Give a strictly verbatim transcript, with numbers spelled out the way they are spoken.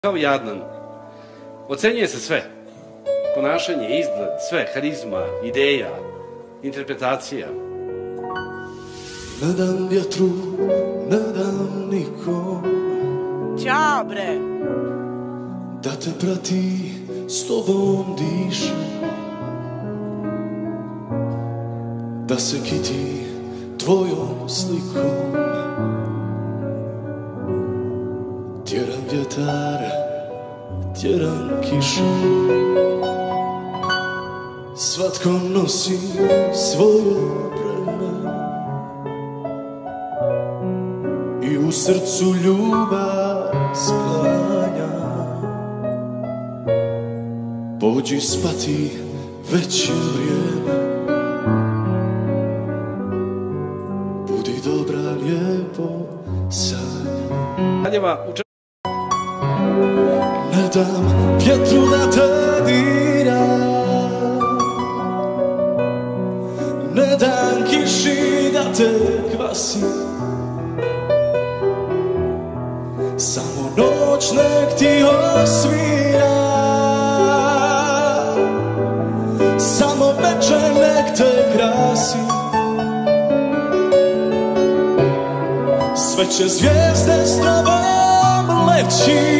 Kao Jadnan. Ocenjuje se sve. Ponašanje, izgled, sve, harizma, ideja, interpretacija. Ne dam vjetru, ne dam nikom. Ćao bre. Da te prati, s tobom diše. Da se kiti tvojom slikom. Tjeram vjetar, tjeram kišu. Svatko nosi svoje breme i u srcu ljubav sklanja. Pođi spati, već je vrijeme. Budi dobra, lijepo sanja. Ne dam vjetru da te dira, ne dam kiši da te kvasi. Samo noć nek ti osvira, samo večer nek te krasi. Sve će zvijezde s tobom leći,